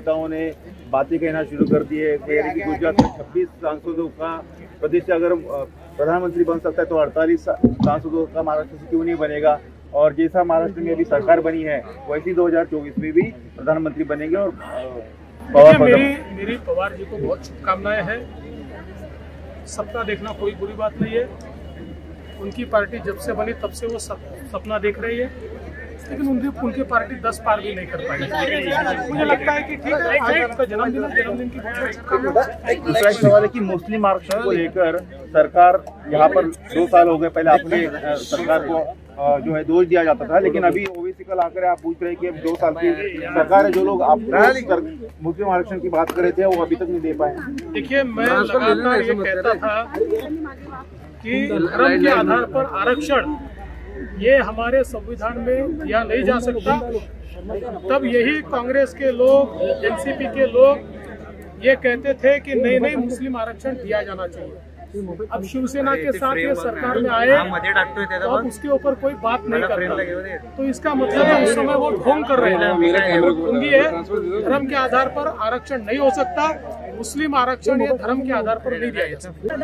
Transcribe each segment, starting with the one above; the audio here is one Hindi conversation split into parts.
नेताओं ने बातें कहना शुरू कर दी है। कह रहे कि गुजरात में 26 सांसदों का प्रदेश से अगर प्रधानमंत्री बन सकता है तो 48 सांसदों का महाराष्ट्र से क्यों नहीं बनेगा। और जैसा महाराष्ट्र में अभी सरकार बनी है वैसी 2024 में भी प्रधानमंत्री बनेंगे। और मेरी पवार जी को बहुत शुभकामनाएं हैं। सपना देखना कोई बुरी बात नहीं है। उनकी पार्टी जब से बनी तब से वो सपना देख रही है, लेकिन उनकी पार्टी 10 पार भी नहीं कर पाई। मुझे लगता है कि ठीक है, आज आपका जन्मदिन की बहुत शुभकामनाएं। दूसरा एक सवाल है कि मुस्लिम आरक्षण को लेकर सरकार यहाँ पर 2 साल हो गए, पहले आपके सरकार को जो है दोष दिया जाता था, लेकिन अभी ओबीसी का लाकर आप पूछ रहे हैं कि अब 2 साल की सरकार है, जो लोग आप मुस्लिम आरक्षण की बात कर रहे थे वो अभी तक नहीं दे पाए। देखिए, मैं लगातार ये कहता था कि धर्म के आधार पर आरक्षण ये हमारे संविधान में दिया नहीं जा सकता। तब यही कांग्रेस के लोग, एनसीपी के लोग ये कहते थे कि नहीं मुस्लिम आरक्षण दिया जाना चाहिए। अब शिवसेना के साथ ये सरकार में आए तो अब उसके ऊपर कोई बात नहीं करता, तो इसका मतलब है उस समय वो ढोंग कर रहे हैं, ढोंगी है। धर्म के आधार पर आरक्षण नहीं हो सकता, मुस्लिम आरक्षण ये धर्म के आधार पर नहीं दिया जा सकता।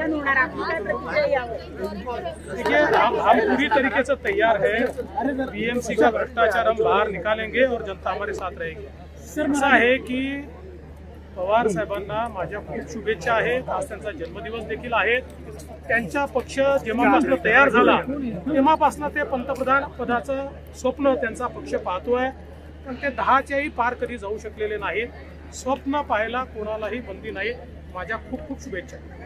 देखिए, हम पूरी तरीके से तैयार है। बीएमसी का भ्रष्टाचार हम बाहर निकालेंगे और जनता हमारे साथ रहेगी। ऐसा है की पवार साहेबांना माझ्या खूप शुभेच्छा आहेत। आज त्यांचा जन्मदिवस देखील आहे। त्यांचा पक्ष जेव्हापासून तयार झाला तेव्हापासून ते पंतप्रधान पदाचं स्वप्न त्यांचा पक्ष पाहतोय, पण ते 10च्याही पार कधी जाऊ शकलेले नाहीत। स्वप्न पाहायला कोणालाही बंदी नाही। माझ्या खूप शुभेच्छा।